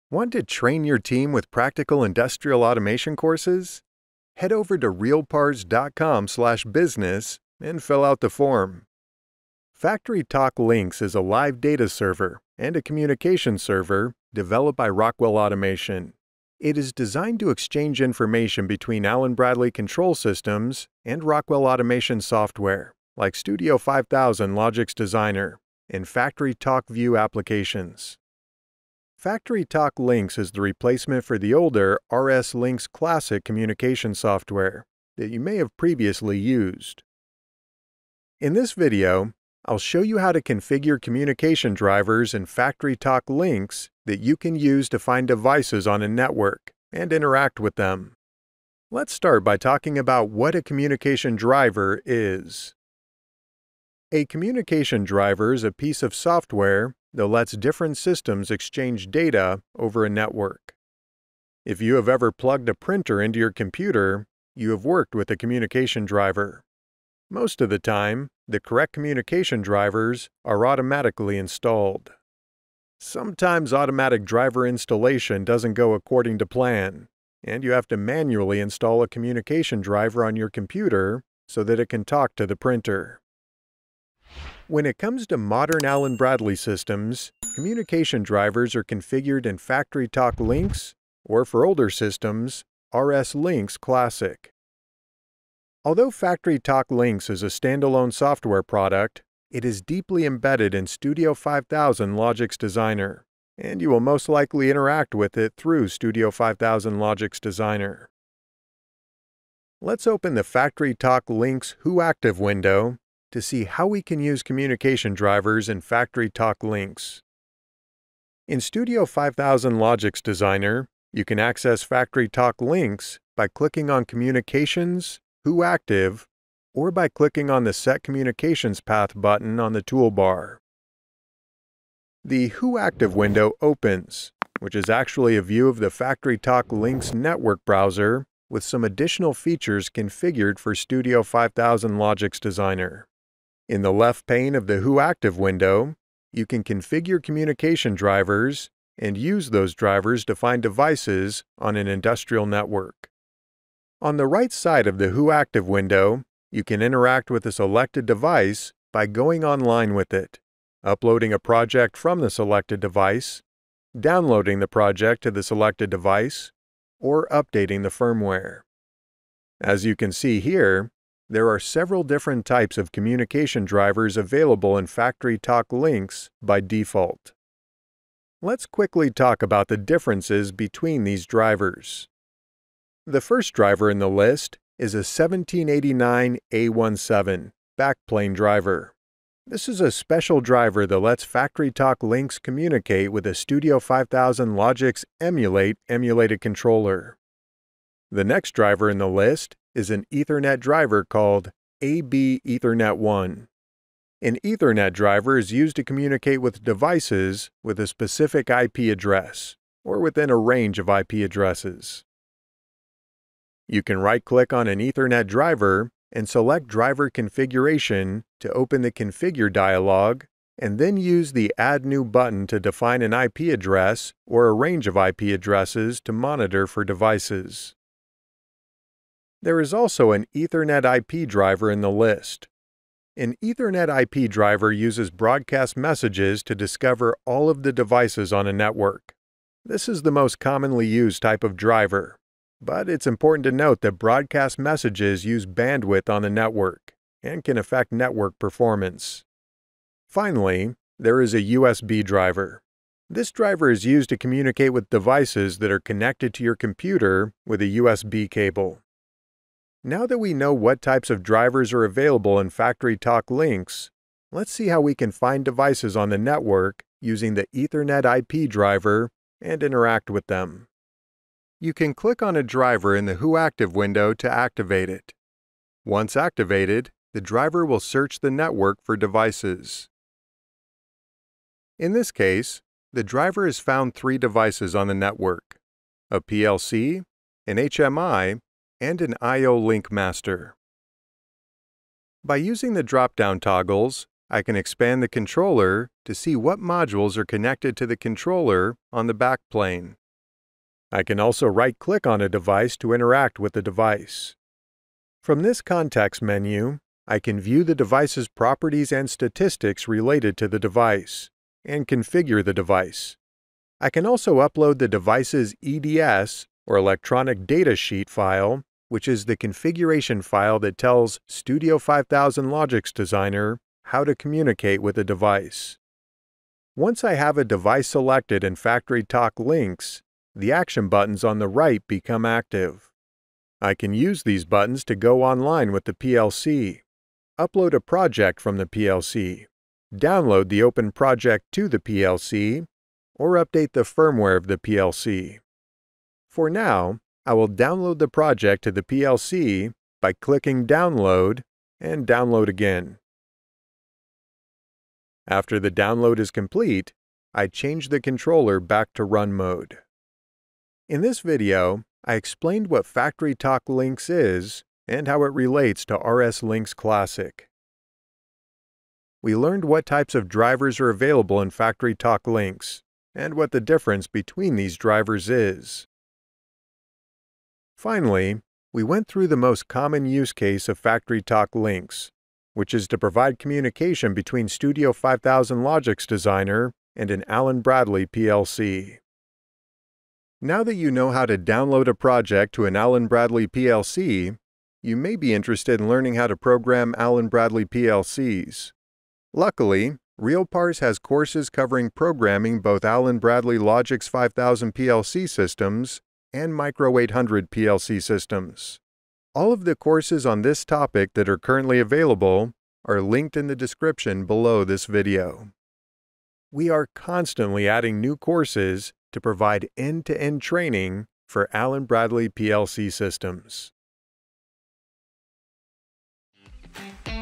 Want to train your team with practical industrial automation courses? Head over to realpars.com/business and fill out the form. FactoryTalk Linx is a live data server and a communication server developed by Rockwell Automation. It is designed to exchange information between Allen Bradley control systems and Rockwell Automation software, like Studio 5000 Logix Designer and FactoryTalk View applications. FactoryTalk Linx is the replacement for the older RS Linx Classic communication software that you may have previously used. In this video, I'll show you how to configure communication drivers in FactoryTalk Linx that you can use to find devices on a network and interact with them. Let's start by talking about what a communication driver is. A communication driver is a piece of software that lets different systems exchange data over a network. If you have ever plugged a printer into your computer, you have worked with a communication driver. Most of the time, the correct communication drivers are automatically installed. Sometimes automatic driver installation doesn't go according to plan, and you have to manually install a communication driver on your computer so that it can talk to the printer. When it comes to modern Allen Bradley systems, communication drivers are configured in FactoryTalk Linx, or for older systems, RS Linx Classic. Although FactoryTalk Linx is a standalone software product, it is deeply embedded in Studio 5000 Logix Designer, and you will most likely interact with it through Studio 5000 Logix Designer. Let's open the FactoryTalk Linx Who Active window to see how we can use communication drivers in FactoryTalk Linx. In Studio 5000 Logix Designer, you can access FactoryTalk Linx by clicking on Communications, Who Active, or by clicking on the Set Communications Path button on the toolbar. The Who Active window opens, which is actually a view of the FactoryTalk Linx network browser with some additional features configured for Studio 5000 Logix Designer. In the left pane of the Who Active window, you can configure communication drivers and use those drivers to find devices on an industrial network. On the right side of the Who Active window, you can interact with a selected device by going online with it, uploading a project from the selected device, downloading the project to the selected device, or updating the firmware. As you can see here, there are several different types of communication drivers available in FactoryTalk Linx by default. Let's quickly talk about the differences between these drivers. The first driver in the list is a 1789A17 backplane driver. This is a special driver that lets FactoryTalk Linx communicate with a Studio 5000 Logix emulated controller. The next driver in the list is an Ethernet driver called AB Ethernet 1. An Ethernet driver is used to communicate with devices with a specific IP address, or within a range of IP addresses. You can right-click on an Ethernet driver and select Driver Configuration to open the Configure dialog, and then use the Add New button to define an IP address or a range of IP addresses to monitor for devices. There is also an Ethernet IP driver in the list. An Ethernet IP driver uses broadcast messages to discover all of the devices on a network. This is the most commonly used type of driver, but it's important to note that broadcast messages use bandwidth on the network and can affect network performance. Finally, there is a USB driver. This driver is used to communicate with devices that are connected to your computer with a USB cable. Now that we know what types of drivers are available in FactoryTalk Linx, let's see how we can find devices on the network using the Ethernet IP driver and interact with them. You can click on a driver in the Who Active window to activate it. Once activated, the driver will search the network for devices. In this case, the driver has found 3 devices on the network: a PLC, an HMI, and an I/O link master. By using the drop-down toggles, I can expand the controller to see what modules are connected to the controller on the backplane. I can also right-click on a device to interact with the device. From this context menu, I can view the device's properties and statistics related to the device, and configure the device. I can also upload the device's EDS, or electronic data sheet file, which is the configuration file that tells Studio 5000 Logix Designer how to communicate with the device. Once I have a device selected in FactoryTalk Linx, the action buttons on the right become active. I can use these buttons to go online with the PLC, upload a project from the PLC, download the open project to the PLC, or update the firmware of the PLC. For now, I will download the project to the PLC by clicking Download and Download again. After the download is complete, I change the controller back to run mode. In this video, I explained what FactoryTalk Linx is and how it relates to RS Linx Classic. We learned what types of drivers are available in FactoryTalk Linx and what the difference between these drivers is. Finally, we went through the most common use case of FactoryTalk Linx, which is to provide communication between Studio 5000 Logix Designer and an Allen Bradley PLC. Now that you know how to download a project to an Allen Bradley PLC, you may be interested in learning how to program Allen Bradley PLCs. Luckily, RealPars has courses covering programming both Allen Bradley Logix 5000 PLC systems and Micro800 PLC systems. All of the courses on this topic that are currently available are linked in the description below this video. We are constantly adding new courses to provide end-to-end training for Allen Bradley PLC systems.